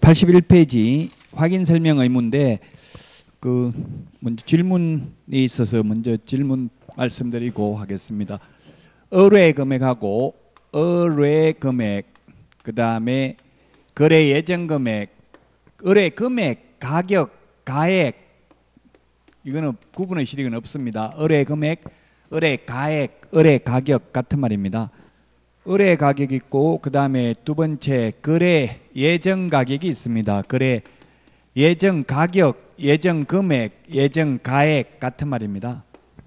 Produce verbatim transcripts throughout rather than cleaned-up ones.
팔십일 페이지 확인 설명 의무인데 그 먼저 질문이 있어서 먼저 질문 말씀드리고 하겠습니다. 의뢰 금액하고 의뢰 금액, 그 다음에 거래 예정 금액, 의뢰 금액, 가격, 가액, 이거는 구분의 실익은 없습니다. 의뢰 금액, 의뢰 가액, 의뢰 가격 같은 말입니다. 의뢰 가격 있고 그 다음에 두 번째 거래 예정 가격이 있습니다. 거래 예정 가격, 예정 금액, 예정 가액 같은 말입니다.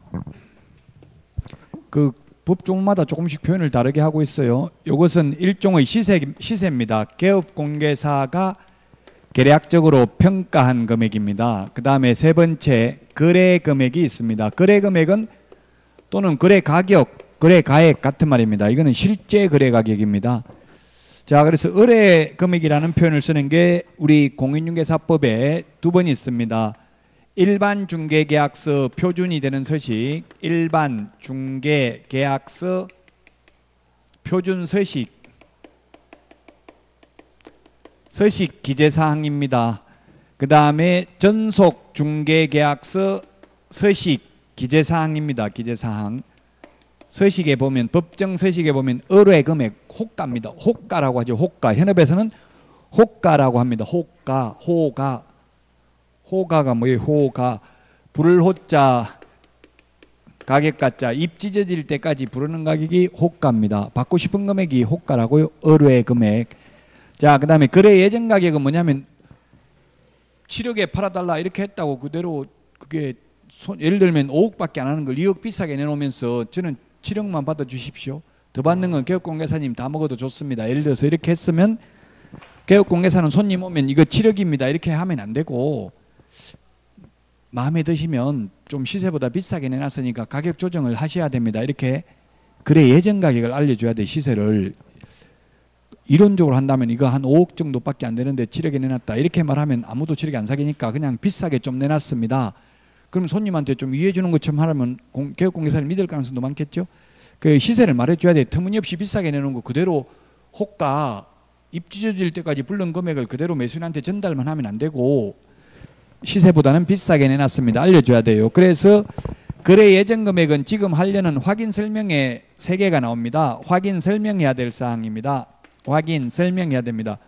그 법종마다 조금씩 표현을 다르게 하고 있어요. 이것은 일종의 시세, 시세입니다. 개업공개사가 계략적으로 평가한 금액입니다. 그 다음에 세 번째 거래 금액이 있습니다. 거래 금액은 또는 거래 가격, 거래 가액 같은 말입니다. 이거는 실제 거래 가격입니다. 자, 그래서 의뢰 금액이라는 표현을 쓰는 게 우리 공인중개사법에 두 번 있습니다. 일반 중개계약서 표준이 되는 서식, 일반 중개계약서 표준 서식, 서식 기재사항입니다. 그 다음에 전속 중개계약서 서식 기재사항입니다. 기재사항. 서식에 보면, 법정 서식에 보면 의뢰 금액 호가입니다. 호가라고 하죠. 호가. 현업에서는 호가라고 합니다. 호가, 호가. 호가가 뭐예요? 호가. 부를 호자, 가격 가자, 입 찢어질 때까지 부르는 가격이 호가입니다. 받고 싶은 금액이 호가라고요. 의뢰 금액. 자, 그 다음에 거래 예정 가격은 뭐냐면 칠억에 팔아달라 이렇게 했다고 그대로 그게 손, 예를 들면 오억밖에 안 하는 걸 이억 비싸게 내놓으면서 저는 칠억만 받아 주십시오. 더 받는 건 개업공개사님 다 먹어도 좋습니다. 예를 들어서 이렇게 했으면 개업공개사는 손님 오면 이거 칠억입니다. 이렇게 하면 안 되고 마음에 드시면 좀 시세보다 비싸게 내놨으니까 가격 조정을 하셔야 됩니다. 이렇게 거래 예정 가격을 알려줘야 돼. 시세를. 이론적으로 한다면 이거 한 오억 정도밖에 안 되는데 칠억에 내놨다. 이렇게 말하면 아무도 칠억에 안 사기니까 그냥 비싸게 좀 내놨습니다. 그럼 손님한테 좀 이해해 주는 것처럼 하면 개업공개사를 믿을 가능성도 많겠죠. 그 시세를 말해줘야 돼. 터무니없이 비싸게 내놓은 거 그대로 호가 입 찢어질 때까지 불른 금액을 그대로 매수인한테 전달만 하면 안 되고 시세보다는 비싸게 내놨습니다. 알려줘야 돼요. 그래서 거래 예정 금액은 지금 하려는 확인 설명에 세 개가 나옵니다. 확인 설명해야 될 사항입니다. 확인 설명해야 됩니다.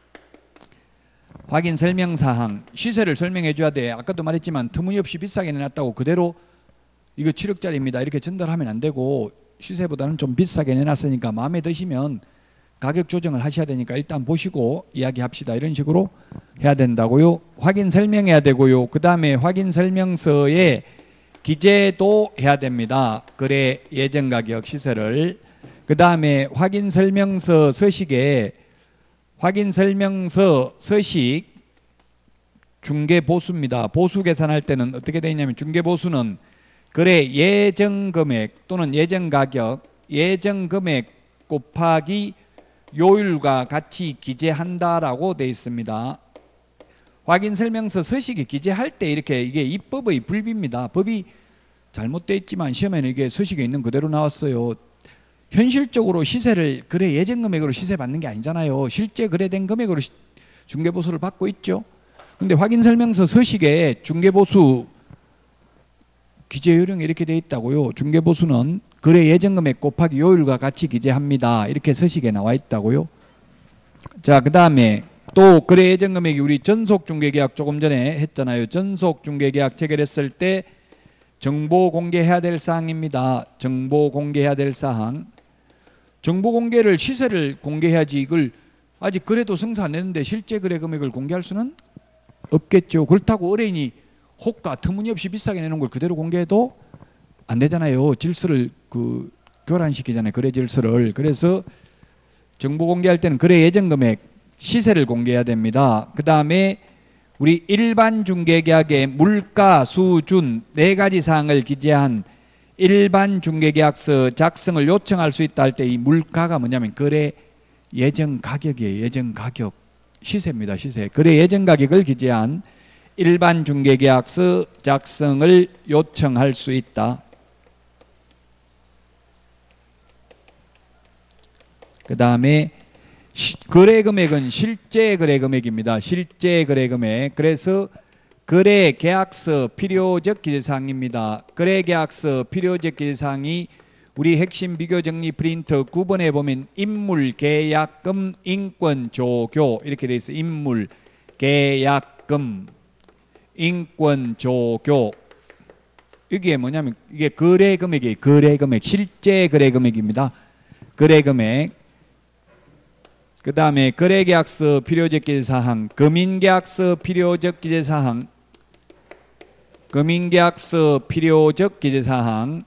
확인 설명 사항. 시세를 설명해 줘야 돼. 아까도 말했지만 터무니없이 비싸게 내놨다고 그대로 이거 칠억짜리입니다. 이렇게 전달하면 안 되고 시세보다는 좀 비싸게 내놨으니까 마음에 드시면 가격 조정을 하셔야 되니까 일단 보시고 이야기합시다. 이런 식으로 해야 된다고요. 확인 설명해야 되고요. 그 다음에 확인 설명서에 기재도 해야 됩니다. 거래 예정 가격 시세를. 그 다음에 확인 설명서 서식에 확인 설명서 서식 중개 보수입니다. 보수 계산할 때는 어떻게 되어 있냐면 중개 보수는 거래 예정 금액 또는 예정 가격, 예정 금액 곱하기 요율과 같이 기재한다라고 되어 있습니다. 확인 설명서 서식에 기재할 때 이렇게 이게 입법의 불비입니다. 법이 잘못되어 있지만 시험에는 이게 서식에 있는 그대로 나왔어요. 현실적으로 시세를 거래 예정 금액으로 시세 받는 게 아니잖아요. 실제 거래된 금액으로 중개보수를 받고 있죠. 근데 확인 설명서 서식에 중개보수 기재 요령이 이렇게 되어 있다고요. 중개보수는 거래 예정 금액 곱하기 요율과 같이 기재합니다. 이렇게 서식에 나와 있다고요. 자, 그 다음에 또 거래 예정 금액이 우리 전속 중개계약 조금 전에 했잖아요. 전속 중개계약 체결했을 때 정보 공개해야 될 사항입니다. 정보 공개해야 될 사항. 정보 공개를 시세를 공개해야지 이걸 아직 거래도 성사 안 했는데 실제 거래 금액을 공개할 수는 없겠죠. 그렇다고 의뢰인이 호가 터무니없이 비싸게 내놓은 걸 그대로 공개해도 안 되잖아요. 질서를 그 교란시키잖아요. 거래 질서를. 그래서 정보 공개할 때는 거래 예정 금액 시세를 공개해야 됩니다. 그 다음에 우리 일반 중개계약의 물가 수준 네 가지 사항을 기재한 일반 중개계약서 작성을 요청할 수 있다 할 때 이 물가가 뭐냐면 거래 예정 가격이에요. 예정 가격. 시세입니다. 시세. 거래 예정 가격을 기재한 일반 중개계약서 작성을 요청할 수 있다. 그 다음에 시, 거래 금액은 실제 거래 금액입니다. 실제 거래 금액. 그래서 거래 계약서 필요적 기재사항입니다. 거래 계약서 필요적 기재사항이 우리 핵심 비교 정리 프린터 구 번에 보면 인물 계약금 인권 조교 이렇게 돼 있어요. 인물 계약금 인권 조교. 이게 뭐냐면 이게 거래 금액이에요. 거래 금액. 실제 거래 금액입니다. 거래 금액. 그 다음에 거래계약서 필요적 기재사항, 금인계약서 필요적 기재사항, 금인계약서 필요적 기재사항,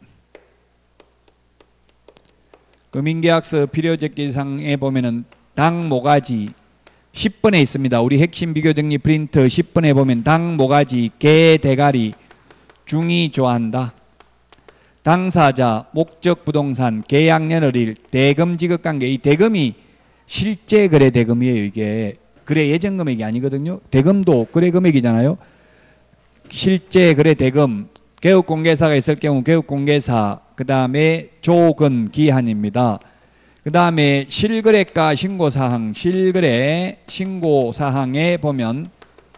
금인계약서 필요적 기재사항에 보면은 당 모가지 십 번에 있습니다. 우리 핵심 비교정리 프린터 십 번에 보면 당 모가지, 개 대가리, 중이 좋아한다. 당사자, 목적 부동산, 계약년월일, 대금 지급관계. 이 대금이 실제 거래 대금이에요. 이게 거래 예정 금액이 아니거든요. 대금도 거래 금액이잖아요. 실제 거래 대금, 개업공개사가 있을 경우 개업공개사, 그 다음에 조건 기한입니다. 그 다음에 실거래가 신고사항, 실거래 신고사항에 보면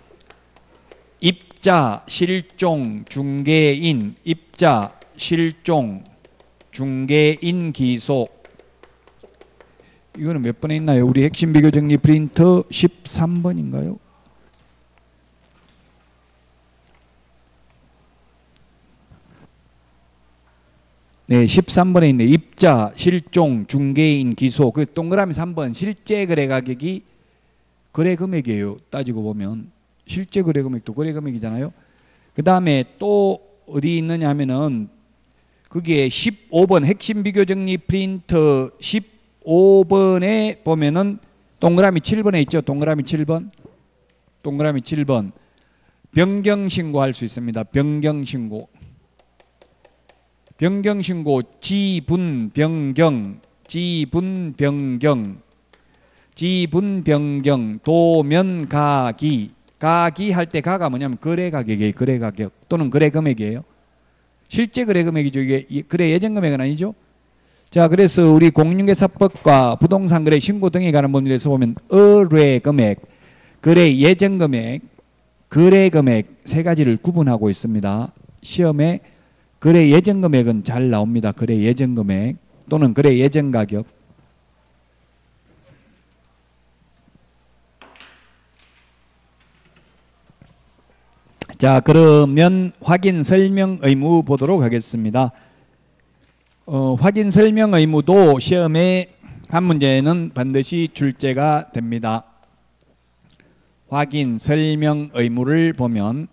입자, 실종, 중개인, 입자, 실종, 중개인 기소. 이거는 몇 번에 있나요? 우리 핵심 비교 정리 프린터 십삼 번인가요? 네, 십삼 번에 있네. 입자, 실종, 중개인, 기소. 그 동그라미 삼 번 실제 거래 가격이 거래 금액이에요. 따지고 보면 실제 거래 금액도 거래 금액이잖아요. 그 다음에 또 어디 있느냐 하면은 거기에 십오 번 핵심 비교 정리 프린터 십오 번에 보면은 동그라미 칠 번에 있죠. 동그라미 칠 번. 동그라미 칠 번. 변경 신고할 수 있습니다. 변경 신고. 변경 신고 지분 변경, 지분 변경, 지분 변경, 도면 가기. 가기 할 때 가가 뭐냐면 거래 가격이에요. 거래 가격 또는 거래 금액이에요. 실제 거래 금액이죠. 이게 거래 예정 금액은 아니죠. 자, 그래서 우리 공인중개사법과 부동산 거래 신고 등에 관한 법률에서 보면 의뢰 금액, 거래 예정 금액, 거래 금액 세 가지를 구분하고 있습니다. 시험에 거래 예정 금액은 잘 나옵니다. 거래 예정 금액 또는 거래 예정 가격. 자, 그러면 확인 설명 의무 보도록 하겠습니다. 어, 확인 설명 의무도 시험에 한 문제는 반드시 출제가 됩니다. 확인 설명 의무를 보면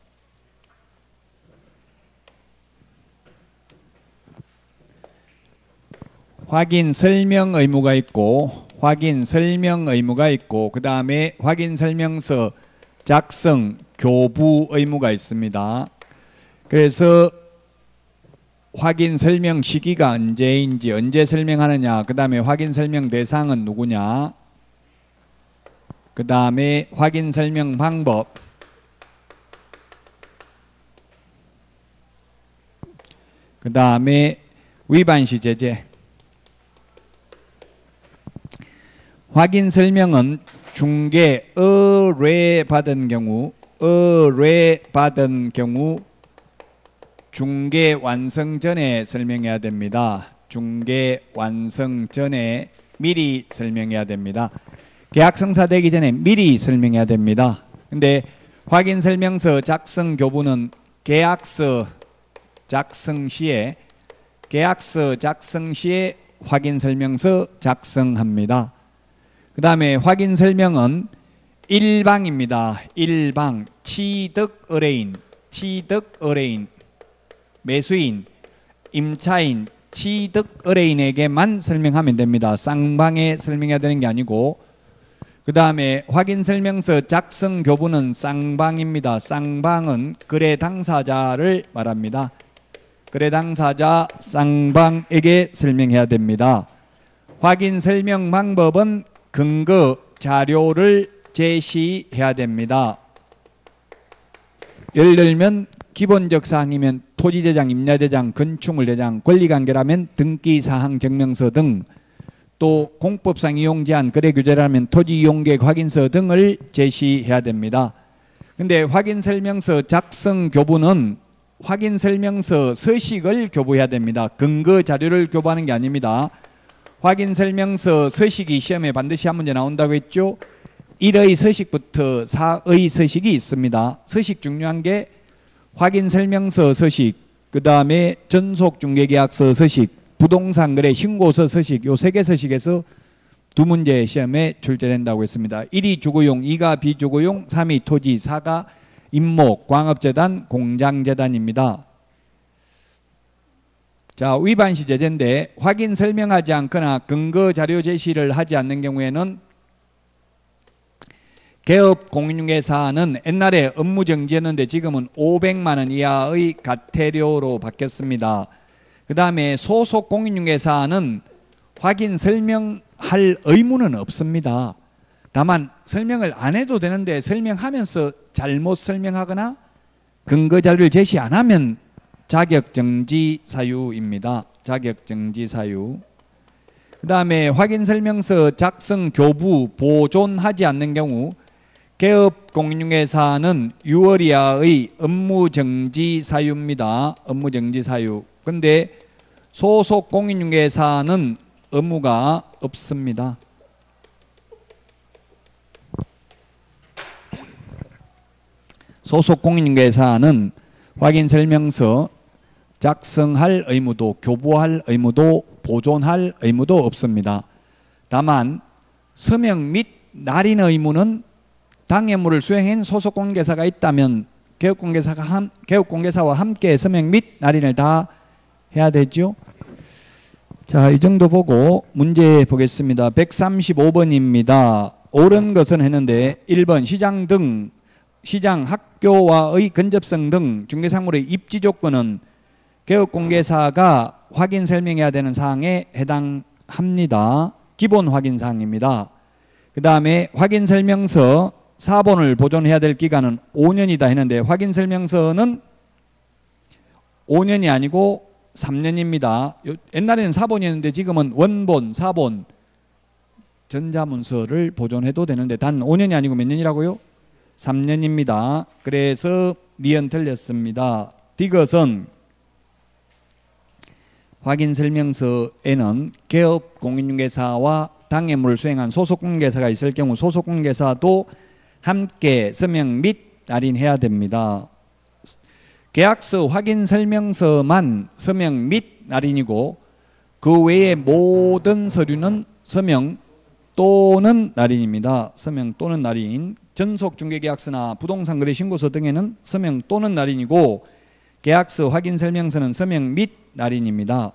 확인 설명 의무가 있고 확인 설명 의무가 있고 그 다음에 확인 설명서 작성 교부 의무가 있습니다. 그래서 확인 설명 시기가 언제인지 언제 설명하느냐, 그 다음에 확인 설명 대상은 누구냐, 그 다음에 확인 설명 방법, 그 다음에 위반시 제재. 확인 설명은 중개 의뢰 받은 경우 의뢰 받은 경우 중개 완성 전에 설명해야 됩니다. 중개 완성 전에 미리 설명해야 됩니다. 계약 성사되기 전에 미리 설명해야 됩니다. 근데 확인 설명서 작성 교부는 계약서 작성 시에 계약서 작성 시에 확인 설명서 작성합니다. 그 다음에 확인 설명은 일방입니다. 일방, 취득 의뢰인, 취득 의뢰인, 매수인, 임차인, 취득 의뢰인에게만 설명하면 됩니다. 쌍방에 설명해야 되는 게 아니고. 그 다음에 확인 설명서 작성 교부는 쌍방입니다. 쌍방은 거래 당사자를 말합니다. 거래 당사자 쌍방에게 설명해야 됩니다. 확인 설명 방법은 근거 자료를 제시해야 됩니다. 예를 들면 기본적 사항이면 토지대장, 임야대장, 건축물대장, 권리관계라면 등기사항 증명서 등 또 공법상 이용 제한 거래 규제라면 토지 이용 계획 확인서 등을 제시해야 됩니다. 근데 확인 설명서 작성 교부는 확인 설명서 서식을 교부해야 됩니다. 근거 자료를 교부하는 게 아닙니다. 확인 설명서 서식이 시험에 반드시 한 문제 나온다고 했죠. 일의 서식부터 사의 서식이 있습니다. 서식 중요한 게 확인 설명서 서식, 그 다음에 전속중개계약서 서식, 부동산 거래 신고서 서식, 요 세 개 서식에서 두 문제 시험에 출제된다고 했습니다. 일이 주거용, 이가 비주거용, 삼이 토지, 사가 임목, 광업재단, 공장재단입니다. 자, 위반 시 제재인데 확인 설명하지 않거나 근거 자료 제시를 하지 않는 경우에는 개업 공인중개사는 옛날에 업무 정지였는데 지금은 오백만 원 이하의 과태료로 바뀌었습니다. 그 다음에 소속 공인중개사는 확인 설명할 의무는 없습니다. 다만 설명을 안 해도 되는데 설명하면서 잘못 설명하거나 근거 자료를 제시 안 하면 자격정지 사유입니다. 자격정지 사유. 그 다음에 확인 설명서 작성 교부 보존하지 않는 경우 개업 공인중개사는 유월 이하의 업무정지 사유입니다. 업무정지 사유. 근데 소속 공인중개사는 의무가 없습니다. 소속 공인중개사는 확인 설명서 작성할 의무도 교부할 의무도 보존할 의무도 없습니다. 다만 서명 및 날인 의무는 당해물을 수행한 소속 공인중개사가 있다면 개업공개사가 함, 개업공개사와 함께 서명 및 날인을 다 해야 되죠. 자, 이 정도 보고 문제 보겠습니다. 백삼십오 번입니다. 옳은 것은 했는데 일 번 시장 등 시장 학교와의 근접성 등 중개사물의 입지 조건은 개업공개사가 확인 설명해야 되는 사항에 해당합니다. 기본 확인 사항입니다. 그 다음에 확인 설명서 사 본을 보존해야 될 기간은 오 년이다 했는데 확인 설명서는 오 년이 아니고 삼 년입니다. 옛날에는 사 본이었는데 지금은 원본, 사 본 전자문서를 보존해도 되는데 단 오 년이 아니고 몇 년이라고요? 삼 년입니다. 그래서 니은 틀렸습니다. 디귿은 확인 설명서에는 개업 공인중개사와 당해물을 수행한 소속 공인중개사가 있을 경우 소속 공인중개사도 함께 서명 및 날인해야 됩니다. 계약서 확인 설명서만 서명 및 날인이고 그 외의 모든 서류는 서명 또는 날인입니다. 서명 또는 날인. 전속중개계약서나 부동산 거래 신고서 등에는 서명 또는 날인이고 계약서 확인 설명서는 서명 및 날인입니다.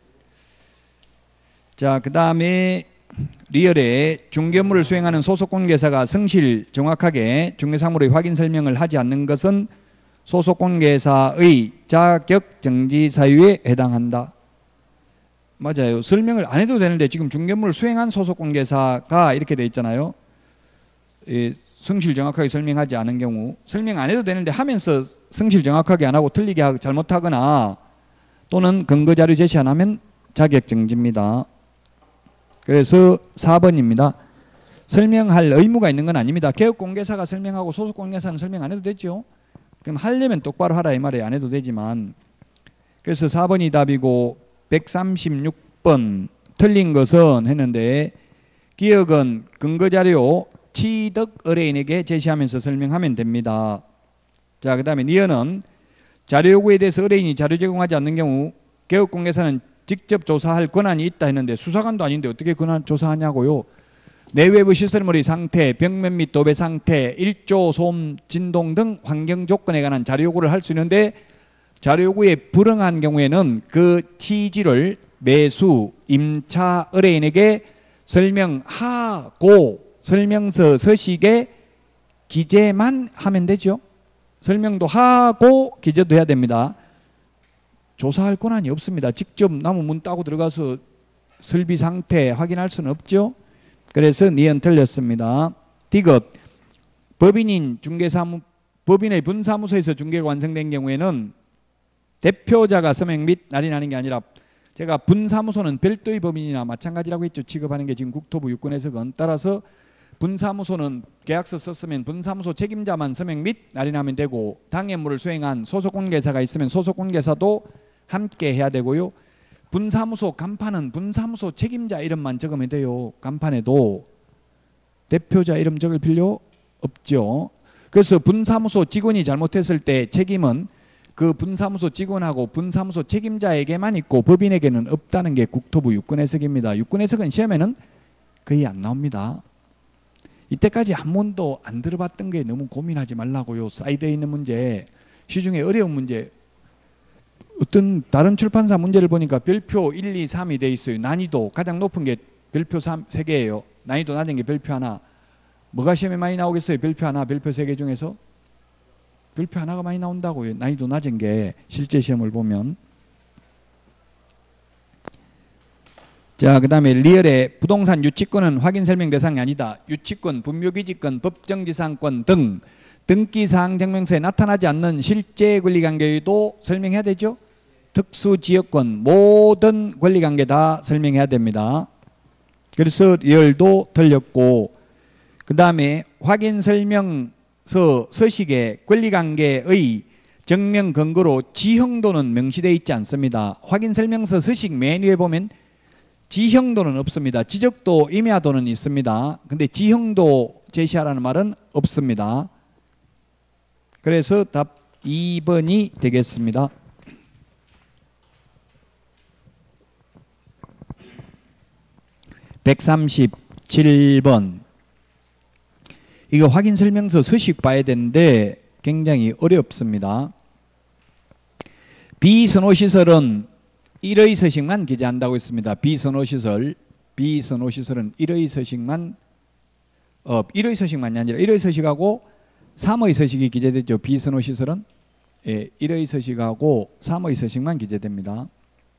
자, 그 다음에 리얼에 중개물을 수행하는 소속공인중개사가 성실 정확하게 중개사물의 확인 설명을 하지 않는 것은 소속공인중개사의 자격정지 사유에 해당한다. 맞아요. 설명을 안 해도 되는데 지금 중개물을 수행한 소속공인중개사가 이렇게 돼 있잖아요. 예, 성실 정확하게 설명하지 않은 경우 설명 안 해도 되는데 하면서 성실 정확하게 안 하고 틀리게 하고 잘못하거나 또는 근거자료 제시 안 하면 자격정지입니다. 그래서 사 번입니다. 설명할 의무가 있는 건 아닙니다. 개업공개사가 설명하고 소속공개사는 설명 안 해도 되죠. 그럼 하려면 똑바로 하라 이 말이에요. 안 해도 되지만. 그래서 사 번이 답이고 백삼십육 번 틀린 것은 했는데 기억은 근거자료 취득 의뢰인에게 제시하면서 설명하면 됩니다. 자, 그 다음에 니은은 자료 요구에 대해서 의뢰인이 자료 제공하지 않는 경우 개업공개사는 직접 조사할 권한이 있다 했는데 수사관도 아닌데 어떻게 권한 조사하냐고요. 내외부 시설물의 상태, 벽면 및 도배 상태, 일조, 소음, 진동 등 환경 조건에 관한 자료 요구를 할 수 있는데 자료 요구에 불응한 경우에는 그 취지를 매수, 임차 의뢰인에게 설명하고 설명서 서식에 기재만 하면 되죠. 설명도 하고 기재도 해야 됩니다. 조사할 권한이 없습니다. 직접 나무 문 따고 들어가서 설비 상태 확인할 수는 없죠. 그래서 니은 틀렸습니다. 디귿 법인인 중개사무 법인의 분사무소에서 중개가 완성된 경우에는 대표자가 서명 및 날인하는 게 아니라 제가 분사무소는 별도의 법인이나 마찬가지라고 했죠. 취급하는 게 지금 국토부 유권 해석은. 따라서 분사무소는 계약서 썼으면 분사무소 책임자만 서명 및 날인하면 되고, 당해물을 수행한 소속관계사가 있으면 소속관계사도 함께 해야 되고요. 분사무소 간판은 분사무소 책임자 이름만 적으면 돼요. 간판에도 대표자 이름 적을 필요 없죠. 그래서 분사무소 직원이 잘못했을 때 책임은 그 분사무소 직원하고 분사무소 책임자에게만 있고 법인에게는 없다는 게 국토부 유권 해석입니다. 유권 해석은 시험에는 거의 안 나옵니다. 이때까지 한 번도 안 들어봤던 게 너무 고민하지 말라고요. 사이드에 있는 문제, 시중에 어려운 문제, 어떤 다른 출판사 문제를 보니까 별표 일, 이, 삼이 돼 있어요. 난이도 가장 높은 게 별표 삼, 세 개예요. 난이도 낮은 게 별표 하나. 뭐가 시험에 많이 나오겠어요? 별표 하나, 별표 세 개 중에서? 별표 하나가 많이 나온다고요. 난이도 낮은 게 실제 시험을 보면. 자, 그 다음에 리얼의 부동산 유치권은 확인 설명 대상이 아니다. 유치권, 분묘기지권, 법정지상권 등 등기사항 증명서에 나타나지 않는 실제 권리관계도 설명해야 되죠. 특수지역권 모든 권리관계 다 설명해야 됩니다. 그래서 리얼도 틀렸고, 그 다음에 확인설명서 서식에 권리관계의 증명 근거로 지형도는 명시되어 있지 않습니다. 확인설명서 서식 맨 위에 보면 지형도는 없습니다. 지적도, 임야도는 있습니다. 근데 지형도 제시하라는 말은 없습니다. 그래서 답 이 번이 되겠습니다. 백삼십칠 번. 이거 확인설명서 서식 봐야 되는데 굉장히 어렵습니다. 비선호시설은 일의 서식만 기재한다고 했습니다. 비선호시설, 비선호시설은 일의 서식만, 어, 일의 서식만이 아니라 일의 서식하고 삼의 서식이 기재되죠. 비선호시설은 예, 일의 서식하고 삼의 서식만 기재됩니다.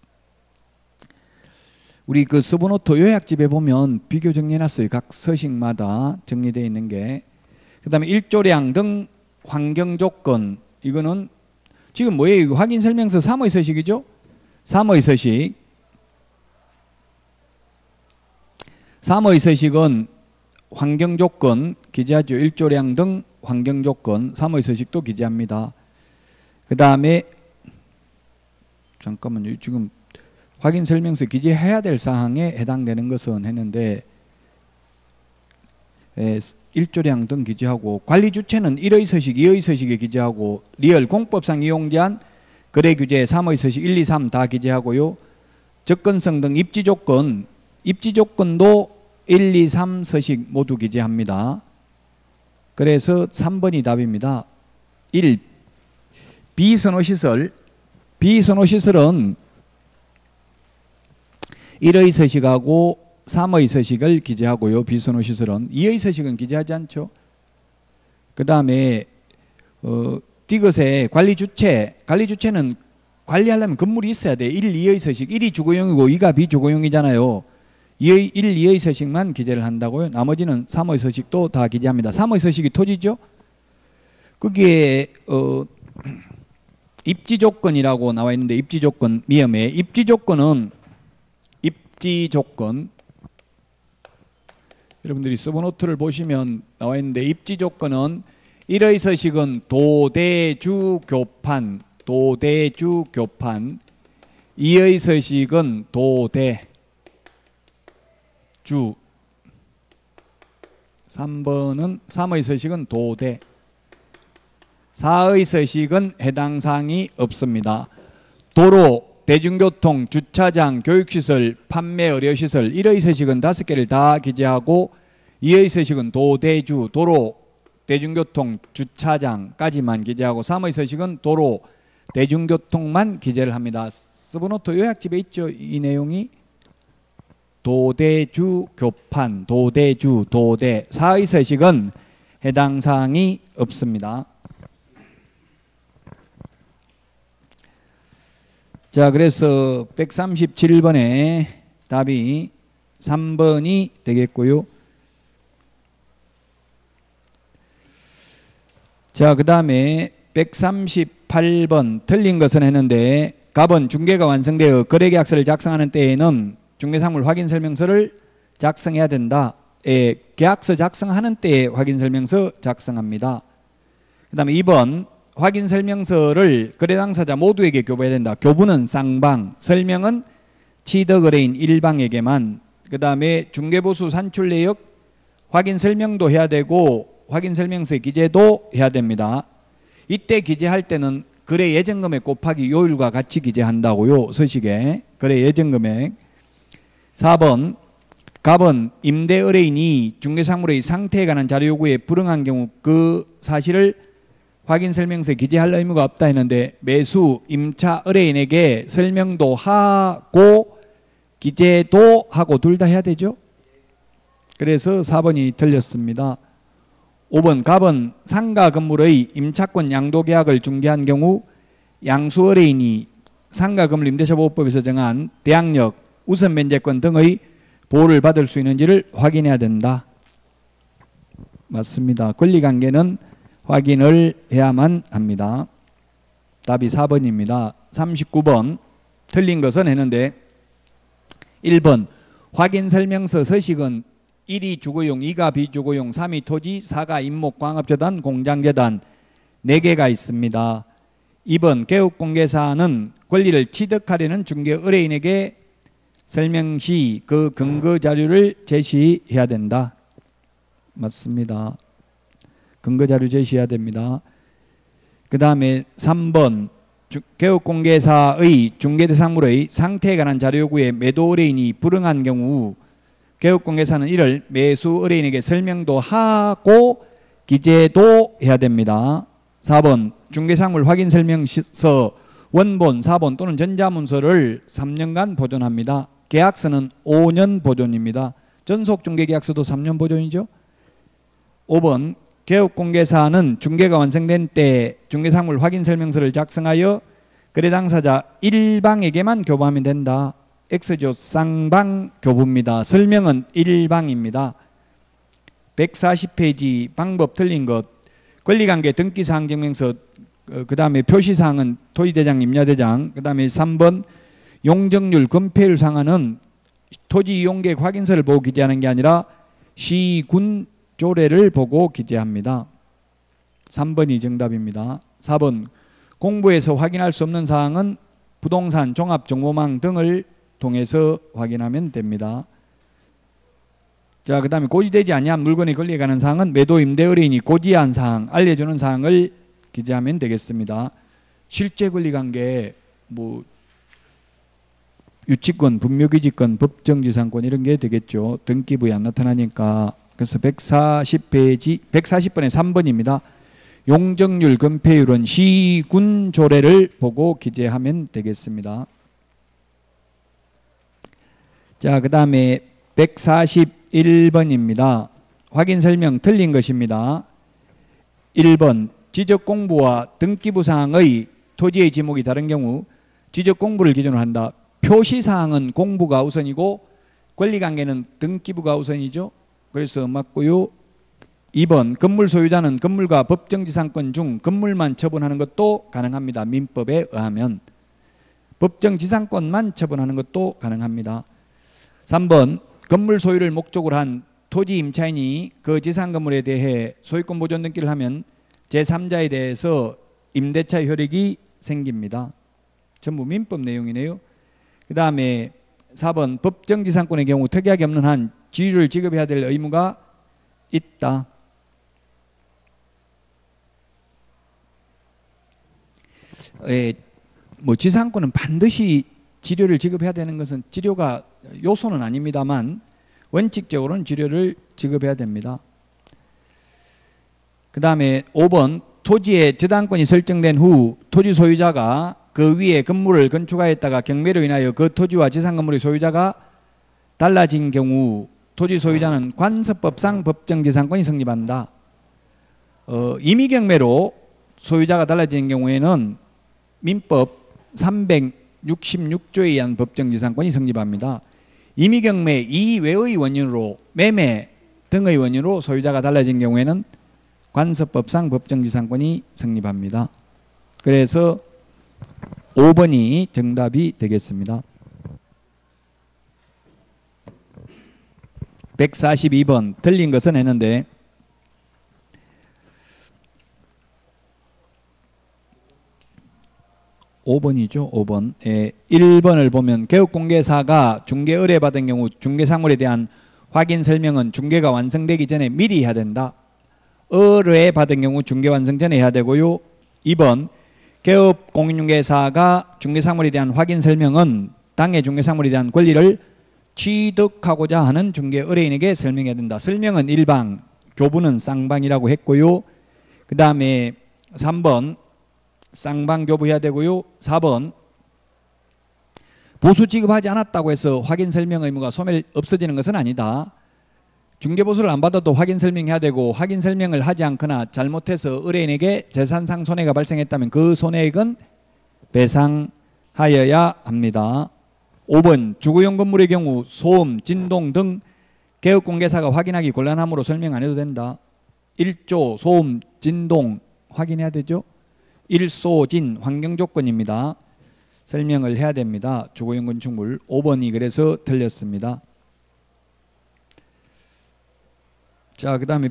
우리 그 서브노트 요약집에 보면 비교 정리해놨어요. 각 서식마다 정리되어 있는 게. 그 다음에 일조량 등 환경조건, 이거는 지금 뭐예요? 이거 확인설명서 삼의 서식이죠? 삼의 서식. 삼의 서식은 환경조건 기재하죠. 일조량 등 환경조건, 삼의 서식도 기재합니다. 그 다음에 잠깐만요. 지금 확인설명서 기재해야 될 사항에 해당되는 것은 했는데, 에, 일조량 등 기재하고, 관리 주체는 일의 서식, 이의 서식에 기재하고, 리얼 공법상 이용제한 거래 규제 삼의 서식 일, 이, 삼 다 기재하고요. 접근성 등 입지 조건, 입지 조건도 일, 이, 삼 서식 모두 기재합니다. 그래서 삼 번이 답입니다. 일. 비선호시설. 비선호시설은 일의 서식하고 삼의 서식을 기재하고요. 비선호시설은 이의 서식은 기재하지 않죠. 그 다음에 어, 디귿의 관리 주체. 관리 주체는 관리하려면 건물이 있어야 돼. 일, 이의 서식. 일이 주거용이고 이가 비주거용이잖아요. 이의, 일, 이의 서식만 기재를 한다고요. 나머지는 삼의 서식도 다 기재합니다. 삼의 서식이 토지죠. 거기에 어, 입지 조건이라고 나와 있는데, 입지 조건 미음에 입지 조건은 입지 조건, 여러분들이 서브노트를 보시면 나와 있는데, 입지 조건은 일의 서식은 도대주 교판, 도대주 교판. 이의 서식은 도대주. 삼 번은 삼의 서식은 도대. 사의 서식은 해당 사항이 없습니다. 도로, 대중교통, 주차장, 교육시설, 판매 의료시설, 일의 서식은 다섯 개를 다 기재하고, 이의 서식은 도대주, 도로, 대중교통, 주차장까지만 기재하고, 삼의 서식은 도로, 대중교통만 기재를 합니다. 서브노트 요약집에 있죠. 이 내용이. 도대주 교판, 도대주, 도대. 사의 서식은 해당 사항이 없습니다. 자, 그래서 백삼십칠 번에 답이 삼 번이 되겠고요. 자, 그 다음에 백삼십팔 번 틀린 것은 했는데, 갑은 중개가 완성되어 거래계약서를 작성하는 때에는 중개상물 확인설명서를 작성해야 된다. 예, 계약서 작성하는 때에 확인설명서 작성합니다. 그 다음에 이 번 확인설명서를 거래당사자 모두에게 교부해야 된다. 교부는 쌍방, 설명은 취득의뢰인 일방에게만. 그 다음에 중개보수 산출내역 확인설명도 해야 되고 확인설명서의 기재도 해야 됩니다. 이때 기재할 때는 거래 예정금액 곱하기 요율과 같이 기재한다고요. 서식에 거래 예정금액. 사 번 갑은 임대 의뢰인이 중개상물의 상태에 관한 자료 요구에 불응한 경우 그 사실을 확인설명서에 기재할 의무가 없다 했는데 매수 임차 의뢰인에게 설명도 하고 기재도 하고 둘 다 해야 되죠. 그래서 사 번이 틀렸습니다. 오 번 갑은 상가 건물의 임차권 양도계약을 중개한 경우 양수 의뢰인이 상가 건물 임대차 보호법에서 정한 대항력, 우선 면제권 등의 보호를 받을 수 있는지를 확인해야 된다. 맞습니다. 권리관계는 확인을 해야만 합니다. 답이 사 번입니다. 삼십구 번 틀린 것은 했는데 일 번 확인설명서 서식은 일이 주거용, 이가 비주거용, 삼이 토지, 사가 임목, 광업재단, 공장재단 네 개가 있습니다. 이 번 개업공개사는 권리를 취득하려는 중개 의뢰인에게 설명 시 그 근거 자료를 제시해야 된다. 맞습니다. 근거 자료 제시해야 됩니다. 그 다음에 삼 번 개업공개사의 중개대상물의 상태에 관한 자료 요구에 매도 의뢰인이 불응한 경우 개업공개사는 이를 매수 의뢰인에게 설명도 하고 기재도 해야 됩니다. 사 번 중개상물 확인설명서 원본, 사본 또는 전자문서를 삼 년간 보존합니다. 계약서는 오 년 보존입니다. 전속중개계약서도 삼 년 보존이죠. 오 번 개업공개사는 중개가 완성된 때 중개상물 확인설명서를 작성하여 거래당사자 일방에게만 교부하면 된다. X조 쌍방 교부입니다. 설명은 일방입니다. 백사십 페이지 방법 틀린 것 권리관계 등기사항증명서 그 다음에 표시사항은 토지대장, 임야대장. 그 다음에 삼 번 용적률, 건폐율 상한은 토지 이용계획 확인서를 보고 기재하는 게 아니라 시군 조례를 보고 기재합니다. 삼 번이 정답입니다. 사 번 공부에서 확인할 수 없는 사항은 부동산, 종합정보망 등을 통해서 확인하면 됩니다. 자, 그 다음에 고지되지 아니한 물건의 권리에 관한 사항은 매도 임대 의뢰인이 고지한 사항, 알려주는 사항을 기재하면 되겠습니다. 실제 권리관계, 뭐 유치권, 분묘기지권, 법정지상권 이런 게 되겠죠. 등기부에 안 나타나니까. 그래서 백사십 페이지, 백사십 번에 삼 번입니다. 용적률, 건폐율은 시군 조례를 보고 기재하면 되겠습니다. 자, 그 다음에 백사십일 번입니다. 확인 설명 틀린 것입니다. 일 번 지적공부와 등기부사항의 토지의 지목이 다른 경우 지적공부를 기준으로 한다. 표시사항은 공부가 우선이고 권리관계는 등기부가 우선이죠. 그래서 맞고요. 이 번 건물 소유자는 건물과 법정지상권 중 건물만 처분하는 것도 가능합니다. 민법에 의하면. 법정지상권만 처분하는 것도 가능합니다. 삼 번 건물 소유를 목적으로 한 토지 임차인이 그 지상 건물에 대해 소유권 보존 등기를 하면 제삼자에 대해서 임대차 효력이 생깁니다. 전부 민법 내용이네요. 그 다음에 사 번 법정지상권의 경우 특이하게 없는 한 지위를 지급해야 될 의무가 있다. 에, 뭐 지상권은 반드시 지료를 지급해야 되는 것은 지료가 요소는 아닙니다만 원칙적으로는 지료를 지급해야 됩니다. 그 다음에 오 번 토지의 저당권이 설정된 후 토지 소유자가 그 위에 건물을 건축하였다가 경매로 인하여 그 토지와 지상 건물의 소유자가 달라진 경우 토지 소유자는 관습법상 법정지상권이 성립한다. 어, 임의경매로 소유자가 달라진 경우에는 민법 삼백육십육 조에 의한 법정지상권이 성립합니다. 임의경매 이외의 원인으로 매매 등의 원인으로 소유자가 달라진 경우에는 관습법상 법정지상권이 성립합니다. 그래서 오 번이 정답이 되겠습니다. 백사십이 번 틀린 것은 했는데 오 번이죠. 오 번. 예, 일 번을 보면 개업공개사가 중개 의뢰받은 경우 중개사물에 대한 확인 설명은 중개가 완성되기 전에 미리 해야 된다. 의뢰받은 경우 중개 완성 전에 해야 되고요. 이 번 개업공인중개사가 중개사물에 대한 확인 설명은 당해 중개사물에 대한 권리를 취득하고자 하는 중개 의뢰인에게 설명해야 된다. 설명은 일방, 교부는 쌍방이라고 했고요. 그 다음에 삼 번 쌍방 교부해야 되고요. 사 번 보수 지급하지 않았다고 해서 확인 설명 의무가 소멸 없어지는 것은 아니다. 중개보수를 안 받아도 확인 설명해야 되고 확인 설명을 하지 않거나 잘못해서 의뢰인에게 재산상 손해가 발생했다면 그 손해액은 배상하여야 합니다. 오 번 주거용 건물의 경우 소음, 진동 등 개업공개사가 확인하기 곤란하므로 설명 안 해도 된다. 일조 소음, 진동 확인해야 되죠. 일소진 환경조건입니다. 설명을 해야 됩니다. 주거용 건축물. 오 번이 그래서 틀렸습니다. 자, 그 다음에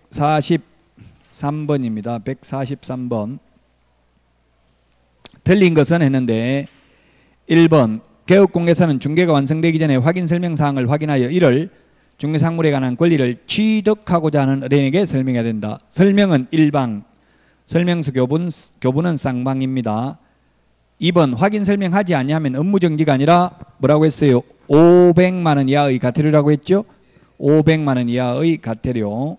백사십삼 번입니다. 백사십삼 번 틀린 것은 했는데 일 번 개업공개사는 중개가 완성되기 전에 확인 설명사항을 확인하여 이를 중개상물에 관한 권리를 취득하고자 하는 의뢰인에게 설명해야 된다. 설명은 일방, 설명서 교분, 교부는 쌍방입니다. 이 번 확인 설명하지 아니하면 업무정지가 아니라 뭐라고 했어요? 오백만 원 이하의 과태료라고 했죠? 오백만 원 이하의 과태료.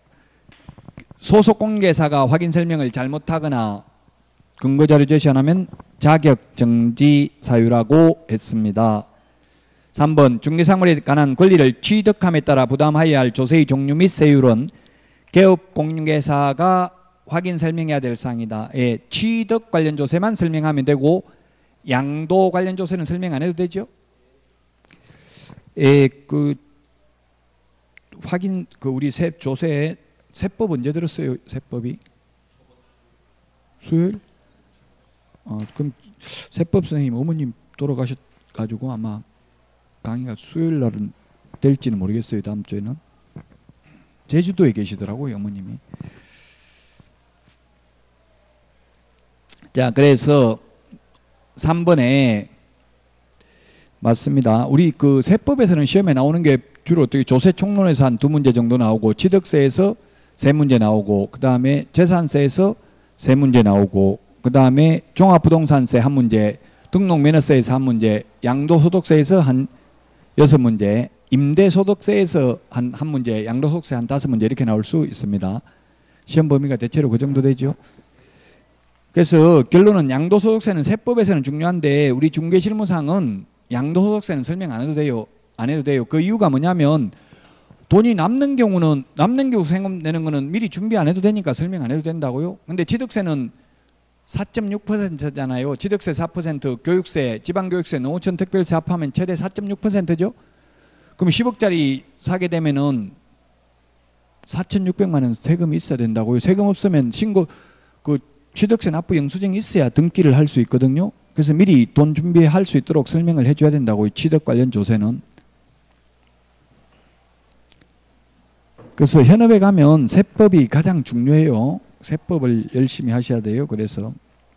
소속공개사가 확인 설명을 잘못하거나 근거자료 제시 안 하면 자격정지 사유라고 했습니다. 삼 번 중개사물에 관한 권리를 취득함에 따라 부담하여야 할 조세의 종류 및 세율은 개업공인중개사가 확인 설명해야 될 사항이다. 예, 취득 관련 조세만 설명하면 되고 양도 관련 조세는 설명 안 해도 되죠. 예, 그 확인 그 우리 세 조세 세법 언제 들었어요? 세법이 수요일? 어, 그럼 세법 선생님 어머님 돌아가셨 가지고 아마 강의가 수요일 날은 될지는 모르겠어요. 다음 주에는 제주도에 계시더라고요, 어머님이. 자, 그래서 삼 번에 맞습니다. 우리 그 세법에서는 시험에 나오는 게 주로 어떻게 조세 총론에서 한 두 문제 정도 나오고 취득세에서 세 문제 나오고 그 다음에 재산세에서 세 문제 나오고 그 다음에 종합부동산세 한 문제, 등록면허세에서 한 문제, 양도소득세에서 한 여섯 문제, 임대소득세에서 한 한 문제, 양도소득세 한 다섯 문제 이렇게 나올 수 있습니다. 시험 범위가 대체로 그 정도 되죠. 그래서 결론은 양도소득세는 세법에서는 중요한데 우리 중개실무상은 양도소득세는 설명 안 해도 돼요. 안 해도 돼요. 그 이유가 뭐냐면 돈이 남는 경우는 남는 경우 세금 내는 거는 미리 준비 안 해도 되니까 설명 안 해도 된다고요. 근데 취득세는 사 점 육 퍼센트잖아요. 취득세 사 퍼센트, 교육세, 지방교육세, 농어촌 특별세 합하면 최대 사 점 육 퍼센트죠. 그럼 십억짜리 사게 되면은 사천육백만 원 세금이 있어야 된다고요. 세금 없으면 신고 그 취득세 납부 영수증이 있어야 등기를 할 수 있거든요. 그래서 미리 돈 준비할 수 있도록 설명을 해줘야 된다고요. 취득 관련 조세는. 그래서 현업에 가면 세법이 가장 중요해요. 세법을 열심히 하셔야 돼요. 그래서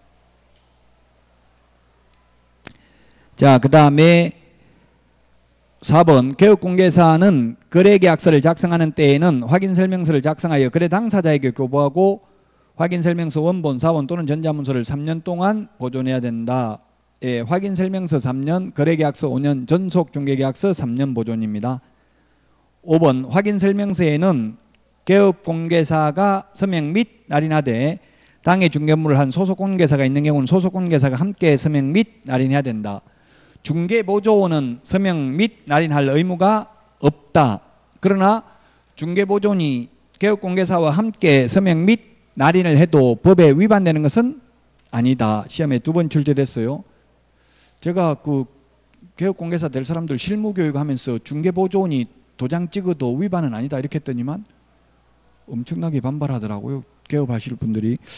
자, 그 다음에 사 번 개업공개사는 거래계약서를 작성하는 때에는 확인설명서를 작성하여 거래 당사자에게 교부하고 확인설명서 원본, 사본 또는 전자문서를 삼 년 동안 보존해야 된다. 예, 확인설명서 삼 년, 거래계약서 오 년, 전속중개계약서 삼 년 보존입니다. 오 번 확인설명서에는 개업공개사가 서명 및 날인하되 당해 중개물을 한 소속공개사가 있는 경우는 소속공개사가 함께 서명 및 날인해야 된다. 중개보조원은 서명 및 날인할 의무가 없다. 그러나 중개보조원이 개업공개사와 함께 서명 및 날인을 해도 법에 위반되는 것은 아니다. 시험에 두 번 출제됐어요. 제가 그 개업공개사 될 사람들 실무교육하면서 중개보조원이 도장 찍어도 위반은 아니다 이렇게 했더니만 엄청나게 반발하더라고요. 개업하실 분들이.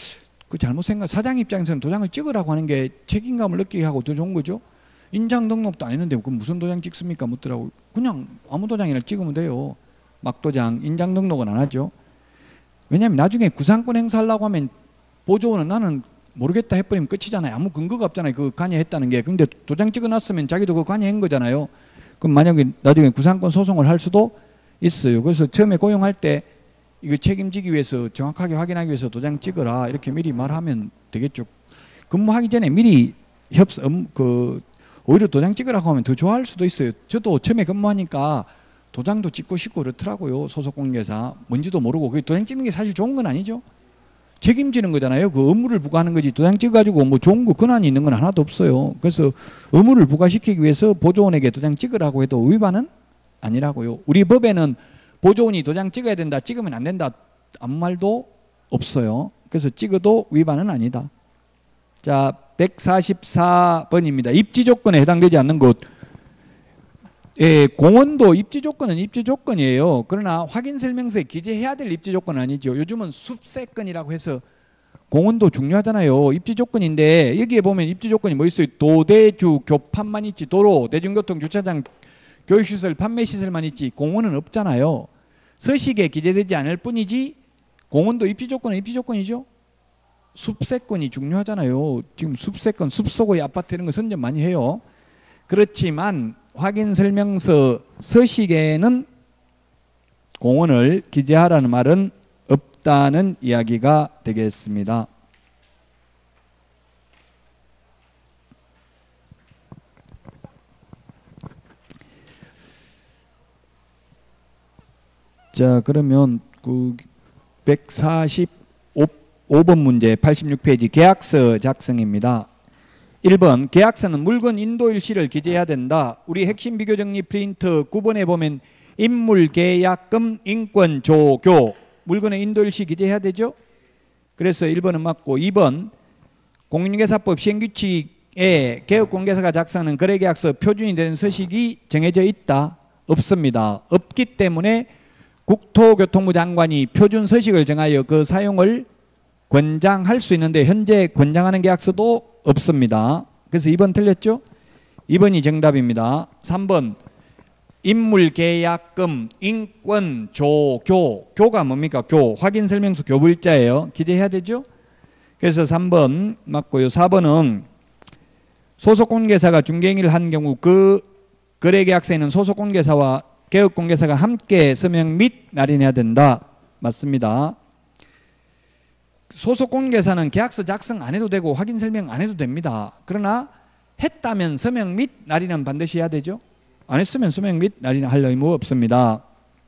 그 잘못 생각, 사장 입장에서는 도장을 찍으라고 하는 게 책임감을 느끼게 하고 더 좋은 거죠. 인장 등록도 안 했는데 그 무슨 도장 찍습니까? 묻더라고. 그냥 아무 도장이나 찍으면 돼요. 막도장, 인장 등록은 안 하죠. 왜냐하면 나중에 구상권 행사하려고 하면 보조원은 나는 모르겠다 해버리면 끝이잖아요. 아무 근거가 없잖아요. 그 관여했다는 게. 근데 도장 찍어놨으면 자기도 그 관여한 거잖아요. 그럼 만약에 나중에 구상권 소송을 할 수도 있어요. 그래서 처음에 고용할 때 이거 책임지기 위해서 정확하게 확인하기 위해서 도장 찍어라 이렇게 미리 말하면 되겠죠. 근무하기 전에 미리 협, 음, 그 오히려 도장 찍으라고 하면 더 좋아할 수도 있어요. 저도 처음에 근무하니까 도장도 찍고 싶고 그렇더라고요. 소속공개사 뭔지도 모르고. 그 도장 찍는 게 사실 좋은 건 아니죠. 책임지는 거잖아요. 그 의무를 부과하는 거지. 도장 찍어가지고 뭐 좋은 거 권한이 있는 건 하나도 없어요. 그래서 의무를 부과시키기 위해서 보조원에게 도장 찍으라고 해도 위반은 아니라고요. 우리 법에는 보조원이 도장 찍어야 된다, 찍으면 안 된다 아무 말도 없어요. 그래서 찍어도 위반은 아니다. 자, 백사십사 번입니다. 입지 조건에 해당되지 않는 것. 예, 공원도 입지 조건은 입지 조건이에요. 그러나 확인 설명서에 기재해야 될 입지 조건은 아니죠. 요즘은 숲세건이라고 해서 공원도 중요하잖아요. 입지 조건인데 여기에 보면 입지 조건이 뭐 있어요? 도대주 교판만 있지, 도로, 대중교통, 주차장, 교육시설, 판매시설만 있지 공원은 없잖아요. 서식에 기재되지 않을 뿐이지 공원도 입지 조건은 입지 조건이죠. 숲세권이 중요하잖아요. 지금 숲세권, 숲속의 아파트 이런 거 선점 많이 해요. 그렇지만 확인설명서 서식에는 공원을 기재하라는 말은 없다는 이야기가 되겠습니다. 자, 그러면 그 백사십오 번 문제 팔십육 페이지 계약서 작성입니다. 일 번 계약서는 물건 인도일시를 기재해야 된다. 우리 핵심 비교정리 프린트 구 번에 보면 인물계약금 인권조교 물건의 인도일시 기재해야 되죠. 그래서 일 번은 맞고 이 번 공인중개사법 시행규칙에 개업공개사가 작성하는 거래계약서 표준이 되는 서식이 정해져 있다. 없습니다. 없기 때문에 국토교통부 장관이 표준 서식을 정하여 그 사용을 권장할 수 있는데 현재 권장하는 계약서도 없습니다. 그래서 이 번 틀렸죠? 이 번이 정답입니다. 삼 번 인물계약금 인권조교 교가 뭡니까? 교 확인설명서 교부일자예요. 기재해야 되죠? 그래서 삼 번 맞고요. 사 번은 소속공개사가 중개행위를 한 경우 그 거래계약서에는 소속공개사와 개업공개사가 함께 서명 및 날인해야 된다. 맞습니다. 소속공개사는 계약서 작성 안 해도 되고 확인설명 안 해도 됩니다. 그러나 했다면 서명 및 날인은 반드시 해야 되죠. 안 했으면 서명 및 날인을 할 의무 없습니다.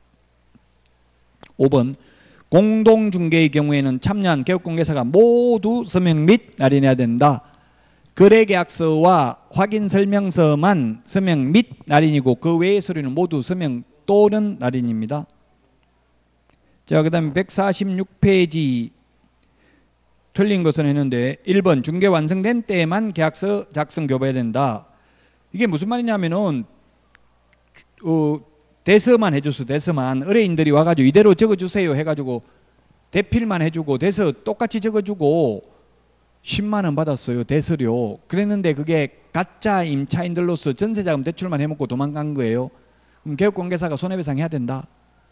오 번 공동중개의 경우에는 참여한 개업공개사가 모두 서명 및 날인해야 된다. 거래계약서와 확인설명서만 서명 및 날인이고 그 외의 서류는 모두 서명 또는 날인입니다. 자, 그 다음에 백사십육 페이지 틀린 것은 했는데 일 번 중개 완성된 때에만 계약서 작성 교부해야 된다. 이게 무슨 말이냐면은 어, 대서만 해줬어. 대서만 의뢰인들이 와가지고 이대로 적어주세요 해가지고 대필만 해주고 대서 똑같이 적어주고 십만 원 받았어요. 대서료. 그랬는데 그게 가짜 임차인들로서 전세자금 대출만 해먹고 도망간 거예요. 그럼 개업공개사가 손해배상해야 된다.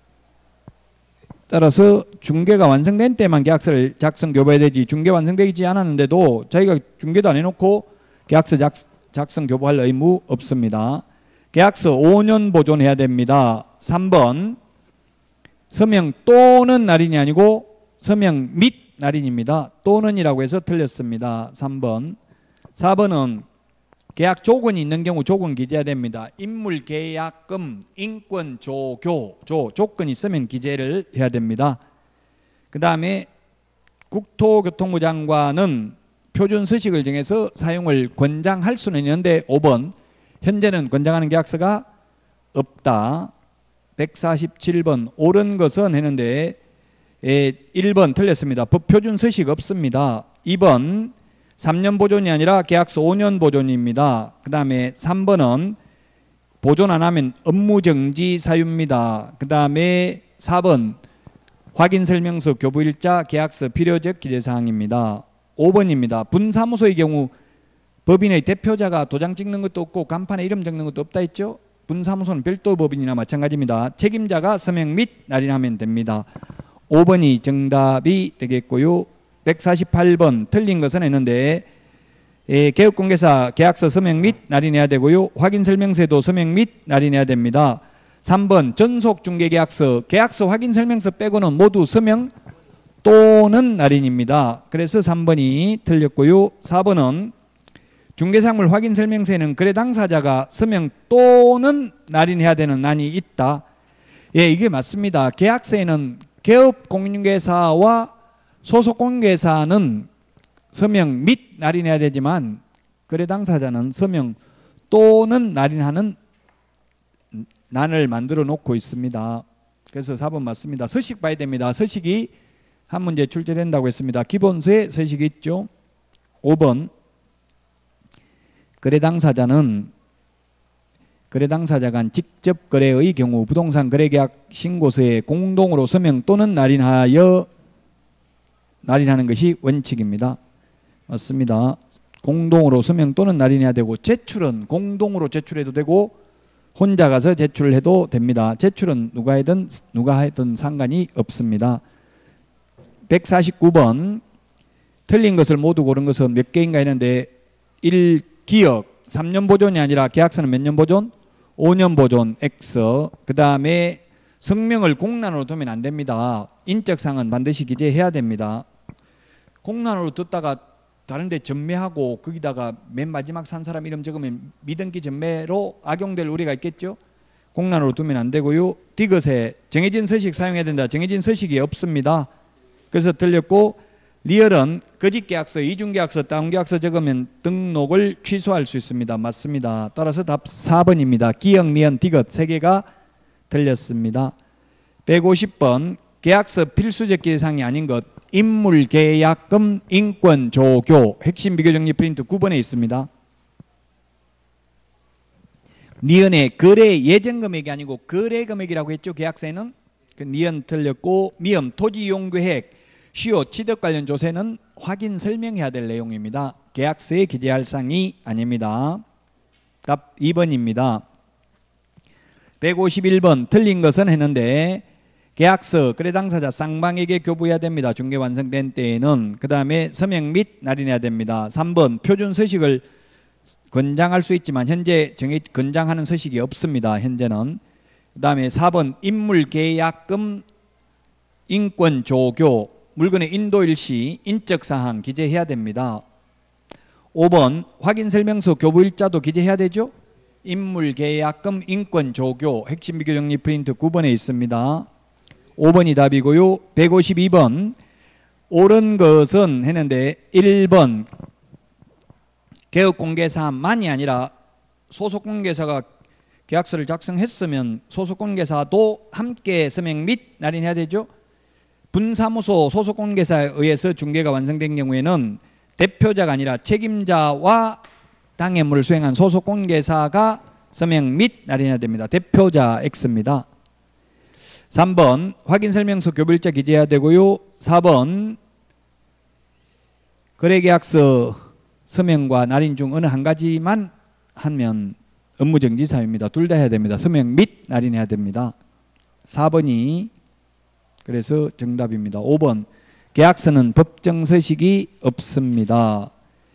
따라서 중개가 완성된 때만 계약서를 작성 교부해야 되지 중개 완성되지 않았는데도 자기가 중개도 안 해놓고 계약서 작, 작성 교부할 의무 없습니다. 계약서 오 년 보존해야 됩니다. 삼 번 서명 또는 날인이 아니고 서명 및 날인입니다. 또는이라고 해서 틀렸습니다. 삼 번. 사 번은 계약 조건이 있는 경우 조건 기재해야 됩니다. 인물계약금 인권조교 조 조건이 있으면 기재를 해야 됩니다. 그 다음에 국토교통부 장관은 표준 서식을 정해서 사용을 권장할 수는 있는데 오 번 현재는 권장하는 계약서가 없다. 백사십칠 번 옳은 것은 했는데 일 번 틀렸습니다. 법표준 서식 없습니다. 이 번 삼 년 보존이 아니라 계약서 오 년 보존입니다. 그 다음에 삼 번은 보존 안 하면 업무정지 사유입니다. 그 다음에 사 번 확인설명서 교부일자 계약서 필요적 기재사항입니다. 오 번입니다. 분사무소의 경우 법인의 대표자가 도장 찍는 것도 없고 간판에 이름 적는 것도 없다 했죠. 분사무소는 별도 법인이나 마찬가지입니다. 책임자가 서명 및 날인하면 됩니다. 오 번이 정답이 되겠고요. 백사십팔 번 틀린 것은 했는데 예, 개업공개사 계약서 서명 및 날인해야 되고요. 확인설명서에도 서명 및 날인해야 됩니다. 삼 번 전속중개계약서 계약서 확인설명서 빼고는 모두 서명 또는 날인입니다. 그래서 삼 번이 틀렸고요. 사 번은 중개사물 확인설명서에는 거래 당사자가 서명 또는 날인해야 되는 난이 있다. 예, 이게 맞습니다. 계약서에는 개업공개사와 소속공개사는 서명 및 날인해야 되지만 거래 당사자는 서명 또는 날인하는 난을 만들어 놓고 있습니다. 그래서 사 번 맞습니다. 서식 봐야 됩니다. 서식이 한 문제 출제된다고 했습니다. 기본서에 서식이 있죠. 오 번 거래 당사자는 거래 당사자 간 직접 거래의 경우 부동산 거래계약 신고서에 공동으로 서명 또는 날인하여 날인하는 것이 원칙입니다. 맞습니다. 공동으로 서명 또는 날인해야 되고 제출은 공동으로 제출해도 되고 혼자 가서 제출을 해도 됩니다. 제출은 누가 하든 누가 하든 상관이 없습니다. 백사십구 번 틀린 것을 모두 고른 것은 몇 개인가 했는데 일. 기억 삼 년 보존이 아니라 계약서는 몇 년 보존? 오 년 보존 X. 그 다음에 성명을 공란으로 두면 안 됩니다. 인적사항은 반드시 기재해야 됩니다. 공란으로 뒀다가 다른 데 전매하고 거기다가 맨 마지막 산 사람 이름 적으면 미등기 전매로 악용될 우려가 있겠죠. 공란으로 두면 안 되고요. 디귿에 정해진 서식 사용해야 된다. 정해진 서식이 없습니다. 그래서 틀렸고 리얼은 거짓계약서, 이중계약서, 다운계약서 적으면 등록을 취소할 수 있습니다. 맞습니다. 따라서 답 사 번입니다. 기억, 니은, 디귿 세 개가 틀렸습니다. 백오십 번 계약서 필수적 기재사항이 아닌 것 인물계약금, 인권, 조교 핵심 비교정리 프린트 구 번에 있습니다. 니은의 거래 예정금액이 아니고 거래금액이라고 했죠. 계약서에는. 그 니은 틀렸고 미음 토지이용계획 시효 취득 관련 조세는 확인 설명해야 될 내용입니다. 계약서에 기재할 사항이 아닙니다. 답 이 번입니다. 백오십일 번 틀린 것은 했는데 계약서 거래 당사자 쌍방에게 교부해야 됩니다. 중개 완성된 때에는. 그 다음에 서명 및 날인해야 됩니다. 삼 번 표준 서식을 권장할 수 있지만 현재 정해 권장하는 서식이 없습니다. 현재는. 그 다음에 사 번 인물계약금, 인권, 조교 물건의 인도일시, 인적사항 기재해야 됩니다. 오 번 확인설명서 교부일자도 기재해야 되죠. 인물계약금, 인권, 조교 핵심 비교정리 프린트 구 번에 있습니다. 오 번이 답이고요. 백오십이 번 옳은 것은 했는데 일 번 개업공개사만이 아니라 소속공개사가 계약서를 작성했으면 소속공개사도 함께 서명 및 날인해야 되죠. 분사무소 소속공개사에 의해서 중개가 완성된 경우에는 대표자가 아니라 책임자와 당해물을 수행한 소속공개사가 서명 및 날인해야 됩니다. 대표자 X입니다. 삼 번 확인설명서 교부일자 기재해야 되고요. 사 번 거래계약서 서명과 날인 중 어느 한 가지만 하면 업무정지 사유입니다. 둘 다 해야 됩니다. 서명 및 날인해야 됩니다. 사 번이 그래서 정답입니다. 오 번 계약서는 법정서식이 없습니다.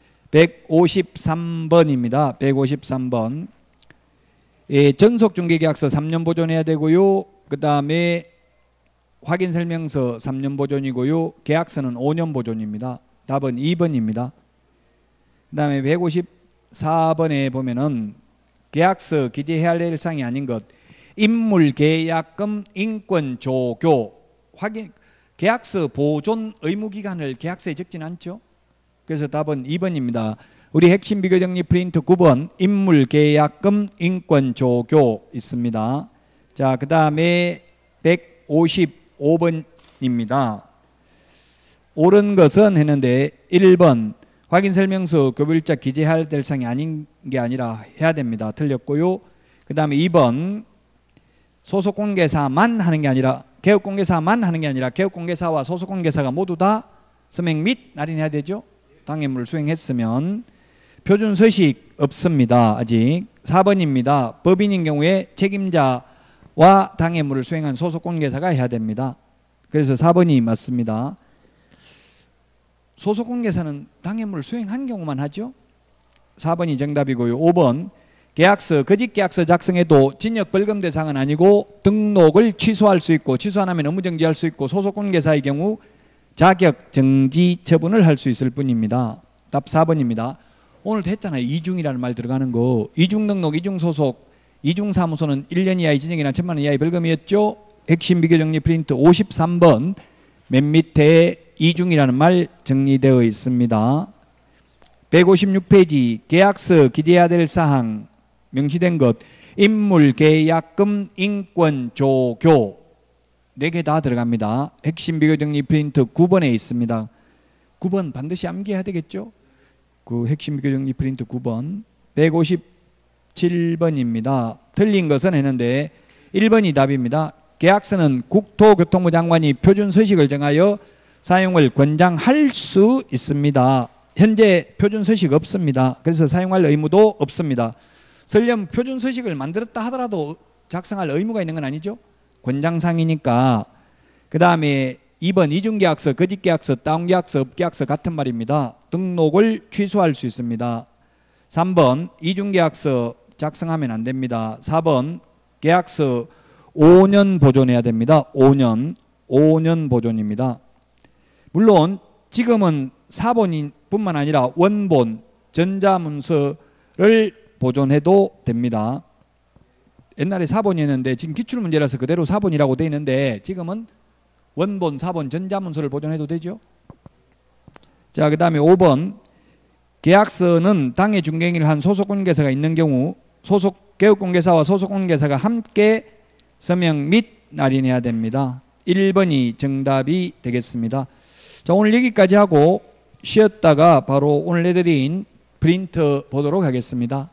백오십삼 번입니다. 백오십삼 번 예, 전속중개계약서 삼 년 보존해야 되고요. 그 다음에 확인설명서 삼 년 보존이고요. 계약서는 오 년 보존입니다. 답은 이 번입니다. 그 다음에 백오십사 번에 보면은 계약서 기재해야 될 사항이 아닌 것 인물계약금, 인권, 조교 확인 계약서 보존 의무기간을 계약서에 적진 않죠. 그래서 답은 이 번입니다. 우리 핵심 비교정리 프린트 구 번 인물계약금, 인권, 조교 있습니다. 자, 그 다음에 백오십오 번입니다. 옳은 것은 했는데 일 번 확인설명서 교부일자 기재해야 될 사항이 아닌 게 아니라 해야 됩니다. 틀렸고요. 그 다음에 이 번 소속공개사만 하는 게 아니라 개업공개사만 하는 게 아니라 개업공개사와 소속공개사가 모두 다 서명 및 날인해야 되죠. 당해물을 수행했으면 표준 서식 없습니다. 아직. 사 번입니다. 법인인 경우에 책임자와 당해물을 수행한 소속 관계사가 해야 됩니다. 그래서 사 번이 맞습니다. 소속 관계사는 당해물을 수행한 경우만 하죠. 사 번이 정답이고요. 오 번 계약서, 거짓 계약서 작성해도 징역 벌금 대상은 아니고 등록을 취소할 수 있고 취소 안 하면 업무 정지할 수 있고 소속 관계사의 경우 자격 정지 처분을 할 수 있을 뿐입니다. 답 사 번입니다. 오늘도 했잖아요. 이중이라는 말 들어가는 거. 이중 등록, 이중 소속, 이중 사무소는 일 년 이하의 징역이나 천만 원 이하의 벌금이었죠. 핵심 비교 정리 프린트 오십삼 번 맨 밑에 이중이라는 말 정리되어 있습니다. 백오십육 페이지 계약서 기재해야 될 사항 명시된 것 인물, 계약금, 인권, 조교 네 개 다 들어갑니다. 핵심 비교 정리 프린트 구 번에 있습니다. 구 번 반드시 암기해야 되겠죠. 그 핵심 비교 정리 프린트 구 번 백오십칠 번입니다. 틀린 것은 했는데 일 번이 답입니다. 계약서는 국토교통부 장관이 표준 서식을 정하여 사용을 권장할 수 있습니다. 현재 표준 서식 없습니다. 그래서 사용할 의무도 없습니다. 설령 표준 서식을 만들었다 하더라도 작성할 의무가 있는 건 아니죠. 권장상이니까. 그 다음에 이 번 이중계약서, 거짓계약서, 다운계약서, 업계약서 같은 말입니다. 등록을 취소할 수 있습니다. 삼 번 이중계약서 작성하면 안 됩니다. 사 번 계약서 오 년 보존해야 됩니다. 오 년, 오 년 보존입니다. 물론 지금은 사본뿐만 아니라 원본, 전자문서를 보존해도 됩니다. 옛날에 사본이었는데 지금 기출문제라서 그대로 사본이라고 되어 있는데 지금은 원본, 사본, 전자문서를 보존해도 되죠. 자, 그 다음에 오 번 계약서는 당해 중개행위를 한 소속관계사가 있는 경우 소속 개업관계사와 소속관계사가 함께 서명 및 날인해야 됩니다. 일 번이 정답이 되겠습니다. 자, 오늘 여기까지 하고 쉬었다가 바로 오늘 내드린 프린트 보도록 하겠습니다.